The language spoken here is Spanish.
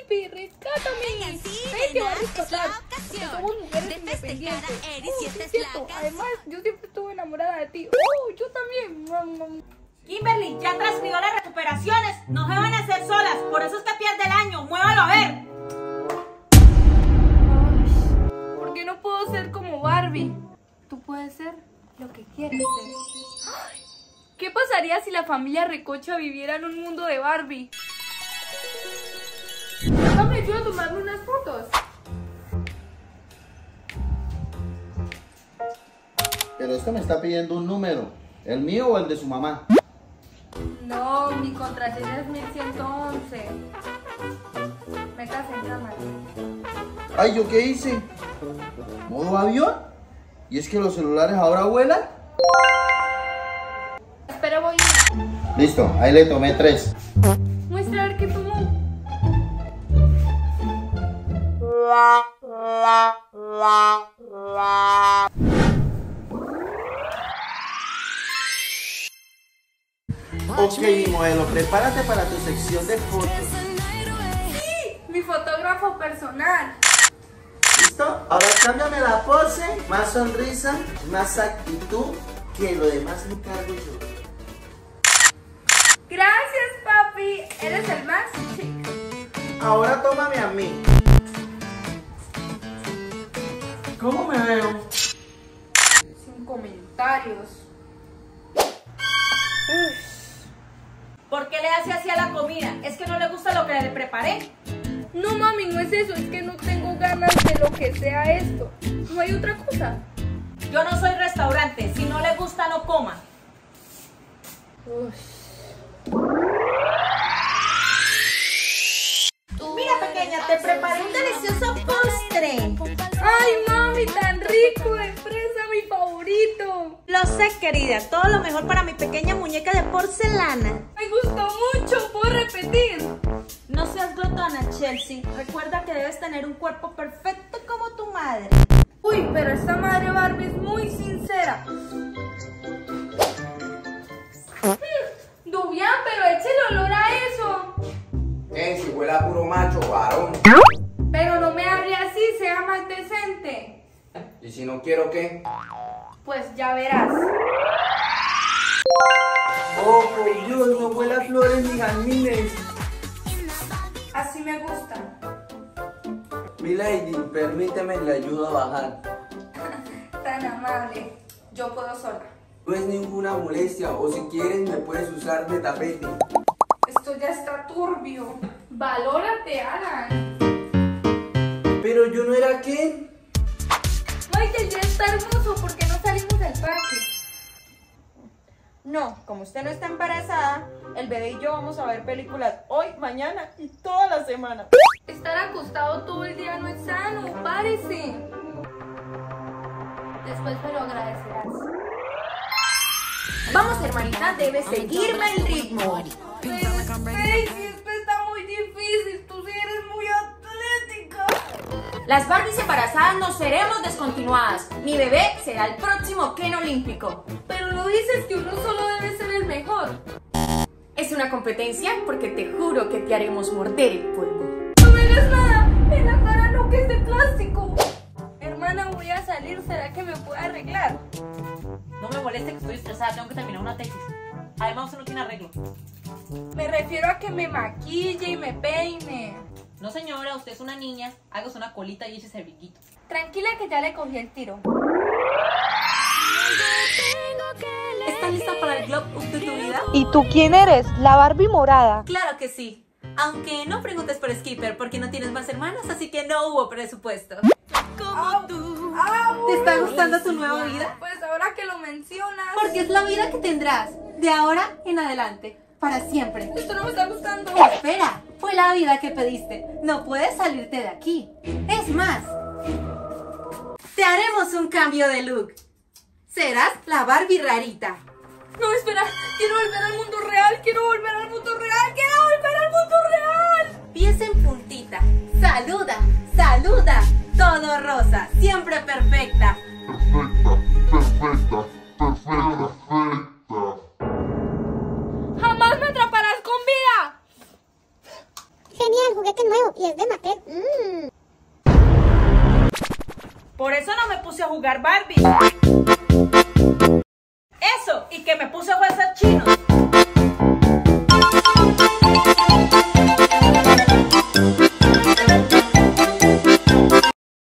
Sleepy, rescátame. Hay que va a rescatar. Porque somos mujeres independientes. Sí, es cierto. Además, yo siempre estuve enamorada de ti. Yo también. Kimberly, ya transcribió las recuperaciones. No se van a hacer solas. Por eso es que pierde el año. Muévalo a ver. ¿Por qué no puedo ser como Barbie? Tú puedes ser lo que quieres ser. ¿Qué pasaría si la familia Recocha viviera en un mundo de Barbie? Papá, ¿me ayuda a tomarme unas fotos? Pero esto me está pidiendo un número. ¿El mío o el de su mamá? No, mi contraseña es 1111. Metas en cámara. Ay, ¿yo qué hice? ¿Modo avión? ¿Y es que los celulares ahora vuelan? Espera, voy. Listo, ahí le tomé 3. Muestra a ver qué tomó. Ok, mi modelo, prepárate para tu sección de fotos. ¡Sí! Mi fotógrafo personal. ¿Listo? Ahora cámbiame la pose, más sonrisa, más actitud, que lo demás me cargo yo. Gracias, papi. Eres el más chic. Ahora tómame a mí. ¿Cómo me veo? Sin comentarios. ¿Por qué le hace así a la comida? ¿Es que no le gusta lo que le preparé? No, mami, no es eso. Es que no tengo ganas de lo que sea esto. No hay otra cosa. Yo no soy restaurante. Si no le gusta, no coma. Mira, pequeña, te preparé un delicioso postre. Ay, mami, tan rico, de fresa, mi favorito. Lo sé, querida. Todo lo mejor para mi pequeña muñeca de porcelana. Me gustó mucho. ¿Puedo repetir? No seas glotona, Chelsea. Recuerda que debes tener un cuerpo perfecto como tu madre. Uy, pero esta madre Barbie es muy sincera. Dubián, pero eche el olor a eso. Si huele a puro macho, varón. Pero no me hable así, sea más decente. ¿Y si no quiero qué? Pues ya verás. Oh, por Dios, no huele a flores ni jazmines. Así me gusta. Mi lady, permíteme, le ayudo a bajar. Tan amable. Yo puedo sola. No es ninguna molestia, o si quieres me puedes usar de tapete. Esto ya está turbio. Valórate, Alan. Pero yo no era Ken. Michael, ya está hermoso. ¿Por qué no salimos del parque? No, como usted no está embarazada, el bebé y yo vamos a ver películas hoy, mañana y toda la semana. Estar acostado todo el día no es sano. Párese. Después me lo agradecerás. Vamos, hermanita, debes seguirme el ritmo. Pero Stacy, esto está muy difícil. Tú sí eres muy atlética. Las Barbies embarazadas no seremos descontinuadas. Mi bebé será el próximo Ken olímpico. Pero no dices que uno solo debe ser el mejor. Es una competencia porque te juro que te haremos morder el polvo. No me hagas nada. En la cara no, que es de plástico. Hermana, voy a salir. ¿Será que me puede arreglar? No me moleste que estoy estresada, tengo que terminar una tesis. Además, usted no tiene arreglo. Me refiero a que me maquille y me peine. No, señora, usted es una niña. Hágase una colita y échese el brinquito. Tranquila que ya le cogí el tiro. ¿Está lista para el Globe Up de tu vida? ¿Y tú quién eres? La Barbie morada. Claro que sí. Aunque no preguntes por Skipper porque no tienes más hermanos, así que no hubo presupuesto. Como tú. ¿Te está gustando tu nueva vida? Pues ahora que lo mencionas. Porque es la vida que tendrás de ahora en adelante, para siempre. Esto no me está gustando. Espera, fue la vida que pediste. No puedes salirte de aquí. Es más, te haremos un cambio de look. Serás la Barbie rarita. No, espera. Quiero volver al mundo real. Quiero volver al mundo real. Quiero volver al mundo real. Pies en puntita. Saluda, saluda. Todo rosa, siempre perfecta. Perfecta. Jamás me atraparás con vida. Genial, juguete nuevo y es de Mattel. Por eso no me puse a jugar Barbie. Eso, y que me puse a jugar chinos.